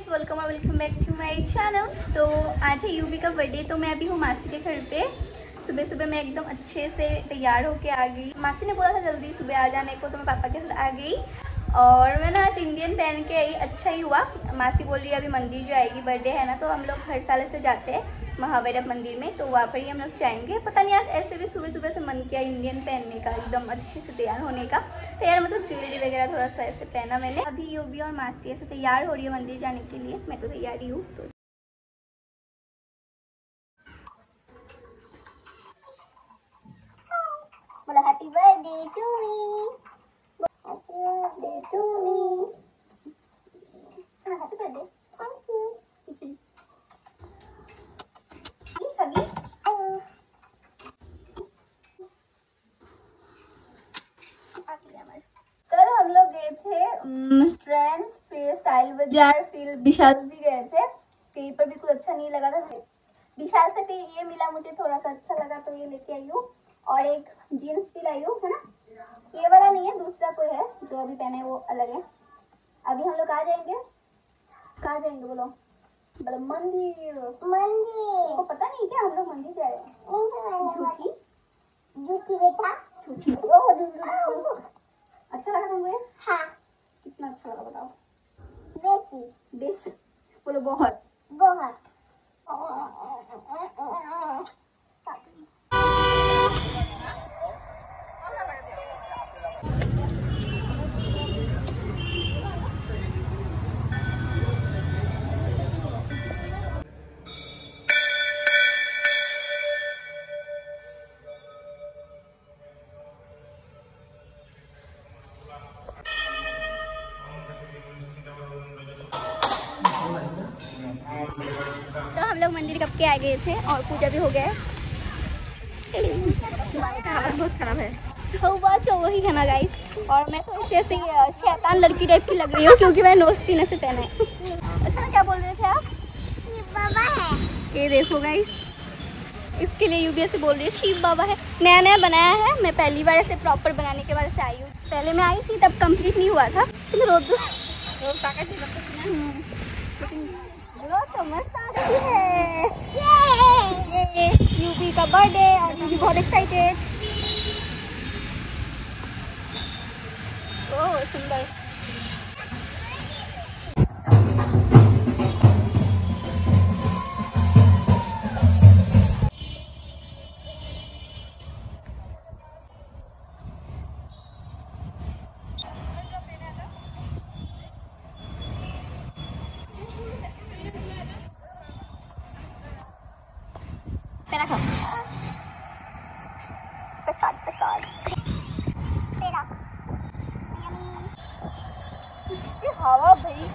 Guys, welcome और welcome back to my channel. तो आज है यूवी का बर्थडे। तो मैं अभी हूँ मासी के घर पे। सुबह सुबह मैं एकदम अच्छे से तैयार होके आ गई। मासी ने बोला था जल्दी सुबह आ जाने को, तो मैं पापा के साथ आ गई और मैं ना आज इंडियन पहन के आई। अच्छा ही हुआ। मासी बोल रही है अभी मंदिर जाएगी, बर्थडे है ना। तो हम लोग हर साल ऐसे जाते हैं महाभैरव मंदिर में, तो वहाँ पर ही हम लोग जाएंगे। पता नहीं आज ऐसे भी सुबह सुबह से मन किया इंडियन पहनने का, एकदम अच्छे से तैयार होने का। तैयार मतलब ज्वेलरी वगैरह थोड़ा सा ऐसे पहना मैंने। अभी यूवी और मासी ऐसे तैयार हो रही है मंदिर जाने के लिए। मैं तो तैयार ही हूँ। तो बोला happy birthday to me, happy birthday to me, happy birthday, thank you. कल हम लोग गए थे ट्रेंड्स, फिर स्टाइल बाजार, फिर विशाल भी गए थे। कहीं पर भी कुछ अच्छा नहीं लगा था। विशाल से फिर ये मिला, मुझे थोड़ा सा अच्छा लगा तो ये लेके आई हूँ। और एक जीन्स भी लाई हूँ, है ना। ये वाला नहीं है, दूसरा कोई है जो अभी पहने वो अलग है। अभी हम लोग कहाँ जाएंगे, कहाँ जाएंगे बोलो? मंदिर। मंदिर को पता नहीं क्या, हम लोग मंदिर जा रहे हैं। झूठी झूठी बेटा, झूठी। अच्छा लगा तुमको? हाँ। कितना अच्छा लगा बताओ? बेसी। बेसी बोलो बहुत बहुत। तो हम लोग मंदिर कब के आ गए थे और पूजा भी हो गया है। हालत बहुत खराब है। हुआ चल वही है ना गाइस। और मैं थोड़ी सी ऐसे शैतान लड़की टाइप की लग रही हूँ क्योंकि मैंने नोज पिन से पहना है। अच्छा, क्या बोल रहे थे आप? शिव बाबा है ये, देखो गाइस। इसके लिए यूबी से बोल रही है शिव बाबा है। नया नया बनाया है। मैं पहली बार ऐसे प्रॉपर बनाने के बाद ऐसे आई हूँ। पहले मैं आई थी तब कंप्लीट नहीं हुआ था, लेकिन रोज तो मस्त आ रही है। ये यूबी का बर्थडे और यूबी बहुत एक्साइटेड। ओह सुंदर। प्रसाद प्रसाद हवा भाई।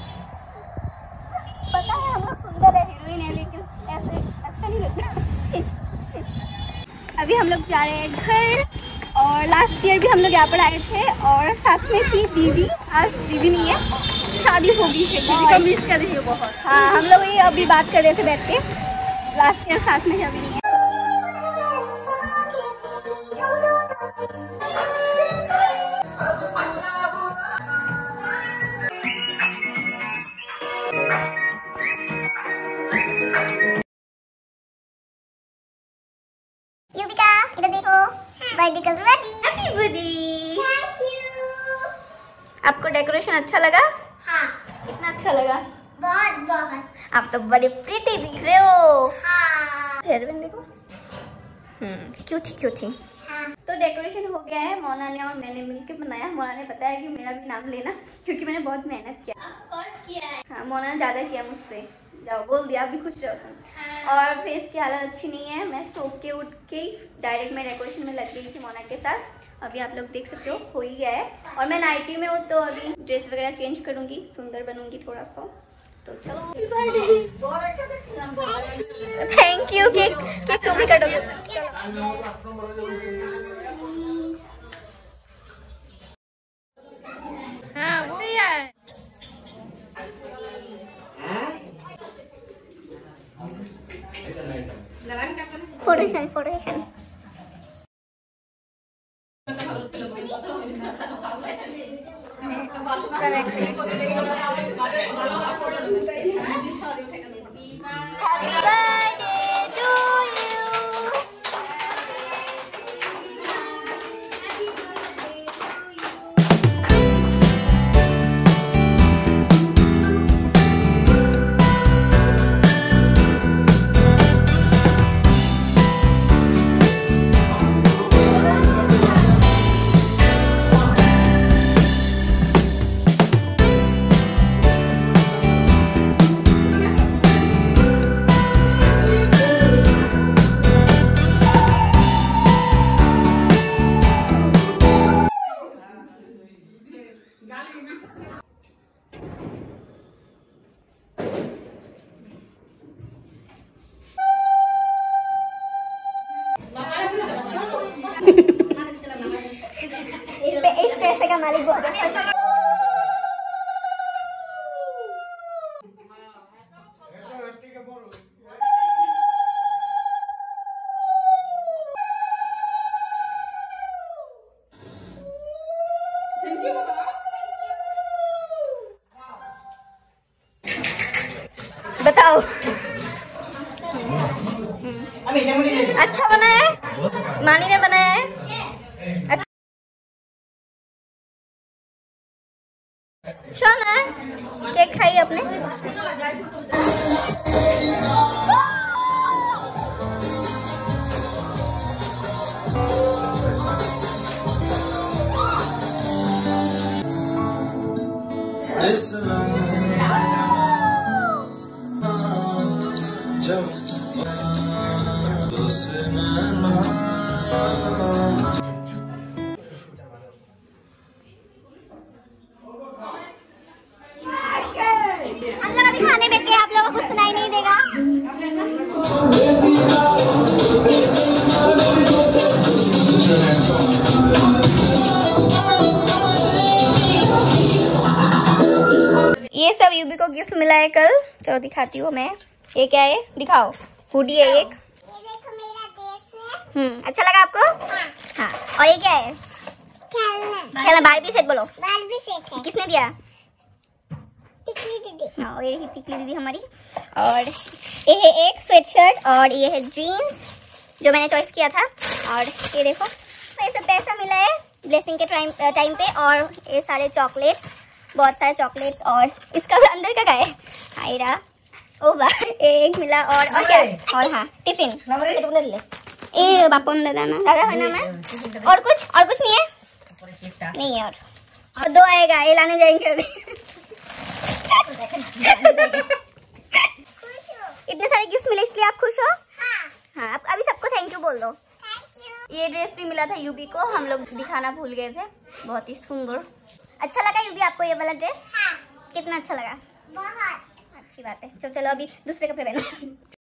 पता है हम लोग सुंदर है, हीरोइन है, लेकिन ऐसे अच्छा नहीं लगता। अभी हम लोग जा रहे हैं घर। और लास्ट ईयर भी हम लोग यहाँ पर आए थे और साथ में थी दीदी। आज दीदी नहीं है, शादी होगी शादी बहुत। हाँ, हम लोग ये अभी बात कर रहे थे बैठ के। लास्ट ईयर साथ में है, अभी नहीं है। Birthday girl ready. Happy birthday. Thank you. आपको डेकोरेशन अच्छा लगा? हाँ। कितना अच्छा लगा? बहुत बहुत। आप तो बड़े प्रीटी दिख रहे हो। हाँ। हेयर बैंड देखो। Cutie cutie. हाँ। तो डेकोरेशन हो गया है। मोना ने और मैंने मिलकर बनाया। मोना ने बताया कि मेरा भी नाम लेना क्योंकि मैंने बहुत मेहनत किया। ऑफ कोर्स किया है। हाँ, मोना ने ज्यादा किया मुझसे। जाओ बोल दिया, अभी खुश रहो तुम। हाँ। और फेस की हालत अच्छी नहीं है। मैं सो के उठ के डायरेक्ट मैं डेकोरेशन में लग गई थी मोना के साथ। अभी आप लोग देख सकते हो ही गया है। और मैं नाइटी में हूँ तो अभी ड्रेस वगैरह चेंज करूँगी, सुंदर बनूंगी थोड़ा सा। तो चलो थैंक यू। केक केक तुम भी काटोगे? हाँ वो यार। फोटोशन बताओ। अच्छा बना है, मानी ने बनाया है। अच्छा ना, केक खाई अपने। हम लोग अभी खाने बैठ के, आप लोगों को सुनाई नहीं देगा। ये सब यूबी को गिफ्ट मिला है कल। चलो दिखाती हूँ मैं। ये क्या है, दिखाओ। हुडी है एक। ये देखो मेरा ड्रेस है। अच्छा लगा आपको? हाँ। और ये क्या है? खेलना। बारबी सेट बोलो। बारबी सेट है। किसने दिया? टिकली दीदी। हाँ, ये टिकली दीदी हमारी। और ये है एक स्वेट शर्ट और ये है जीन्स जो मैंने चॉइस किया था। और ये देखो, तो ये सब पैसा मिला है ब्लेसिंग के टाइम पे। और ये सारे चॉकलेट्स, बहुत सारे चॉकलेट्स। और इसका अंदर का है आयरा। ओ वाह, एक मिला। और क्या? और हाँ, टिफिन ले। ए बापू ने दादा है ना मैं। और कुछ नहीं है? नहीं है। और 2 आएगा, ये लाने जाएंगे अभी। इतने सारे गिफ्ट मिले इसलिए आप खुश हो? हाँ। आप अभी सबको थैंक यू बोल दो। ये ड्रेस भी मिला था यूबी को, हम लोग दिखाना भूल गए थे। बहुत ही सुंदर। अच्छा लगा यूबी आपको ये वाला ड्रेस? हाँ। कितना अच्छा लगा? बहुत अच्छी बात है। चलो अभी दूसरे कपड़े पहनो।